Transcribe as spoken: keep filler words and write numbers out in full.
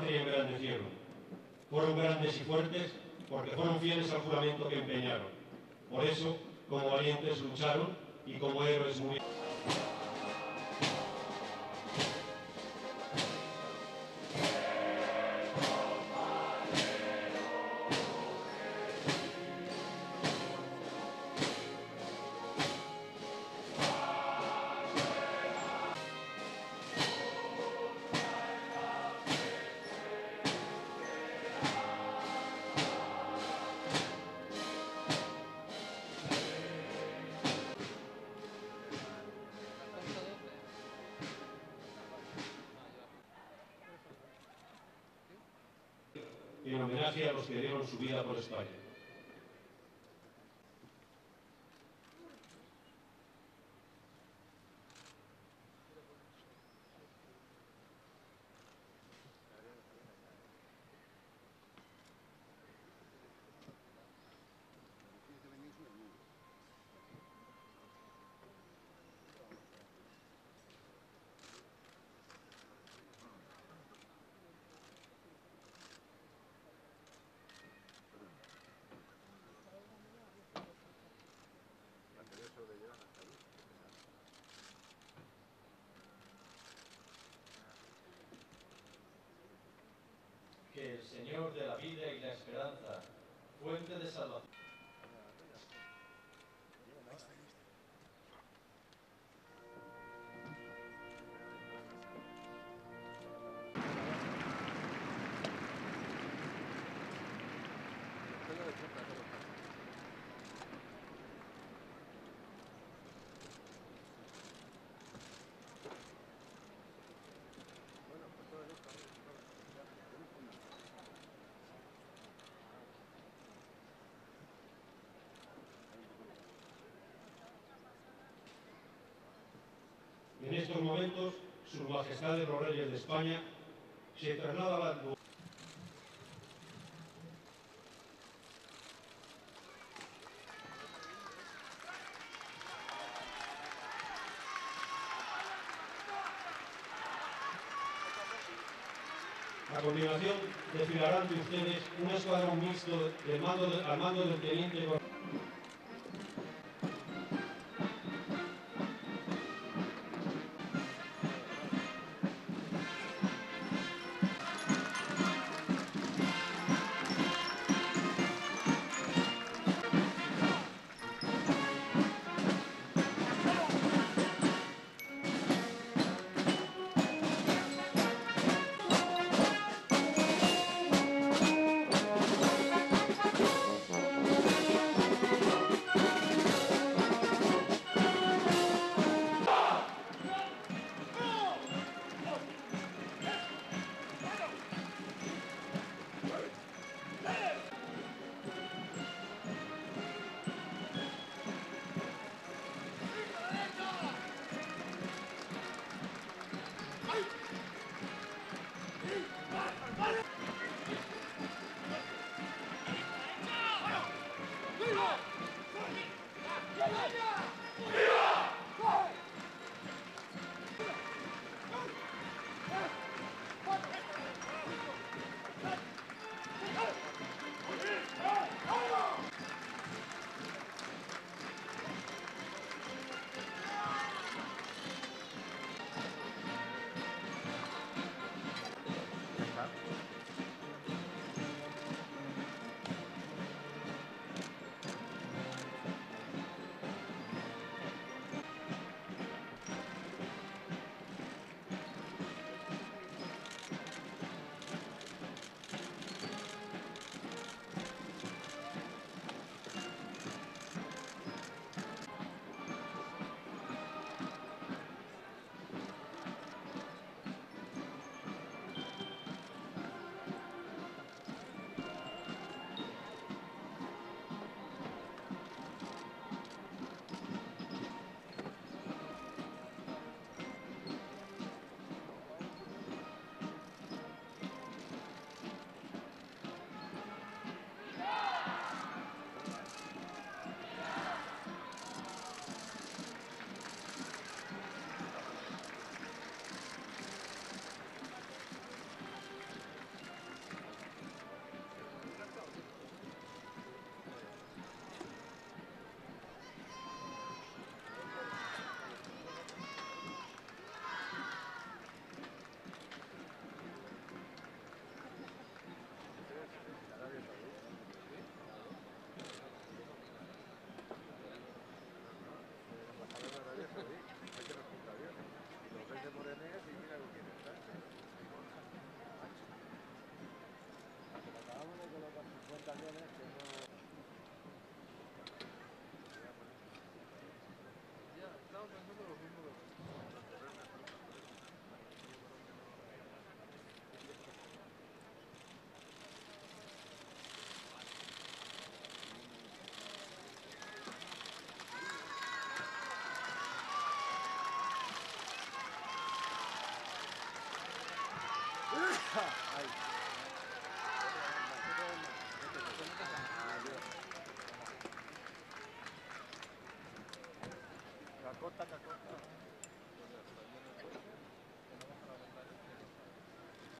y engrandecieron. Fueron grandes y fuertes porque fueron fieles al juramento que empeñaron. Por eso, como valientes lucharon y como héroes murieron. En homenaje a los que dieron su vida por España. Que el Señor de la vida y la esperanza, fuente de salvación. En estos momentos, Sus Majestades los Reyes de España se traslada a la... A continuación, desfilarán ante ustedes un escuadrón mixto del mando de, al mando del teniente coronel. Cacota, cacota.